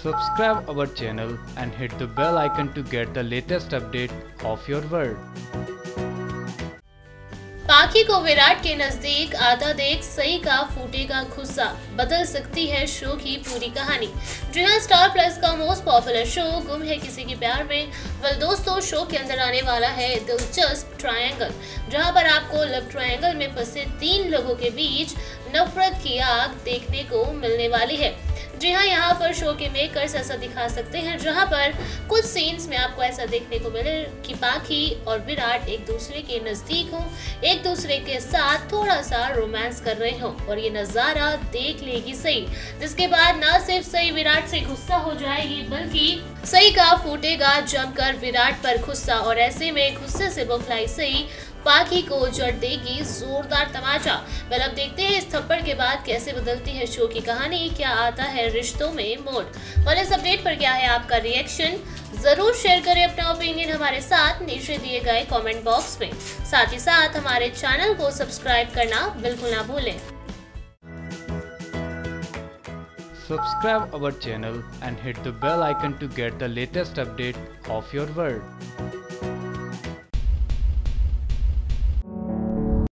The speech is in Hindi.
Subscribe our channel and hit the bell icon to get the latest update of your world. पाखी को विराट के नजदीक आता देख सई का फूटेगा गुस्सा, बदल सकती है शो की पूरी कहानी। जी हाँ, स्टार प्लस का मोस्ट पॉपुलर शो गुम है किसी के प्यार में। वेल दोस्तों, शो के अंदर आने वाला है दिलचस्प ट्रायंगल, जहां पर आपको लव ट्रायंगल में फंसे 3 लोगों के बीच नफरत की आग देखने को मिलने वाली है। जी हाँ, यहाँ पर शो के मेकर्स ऐसा दिखा सकते हैं जहाँ पर कुछ सीन्स में आपको ऐसा देखने को मिले कि पाखी और विराट एक दूसरे के नजदीक हों, एक दूसरे के साथ थोड़ा सा रोमांस कर रहे हों, और ये नज़ारा देख लेगी सई, जिसके बाद ना सिर्फ सई विराट से गुस्सा हो जाएगी बल्कि सई का फूटेगा जमकर विराट पर गुस्सा, और ऐसे में गुस्से से बौखलाई सई पाखी को जड़ देगी जोरदार तमाचा। वेल अब देखते हैं इस थप्पड़ के बाद कैसे बदलती है शो की कहानी, क्या आता है रिश्तों में मोड़। और इस अपडेट पर क्या है आपका रिएक्शन, जरूर शेयर करें अपना ओपिनियन हमारे साथ नीचे दिए गए कमेंट बॉक्स में। साथ ही साथ हमारे चैनल को सब्सक्राइब करना बिल्कुल ना भूलें। Subscribe our channel and hit the bell icon to get the latest update of your world.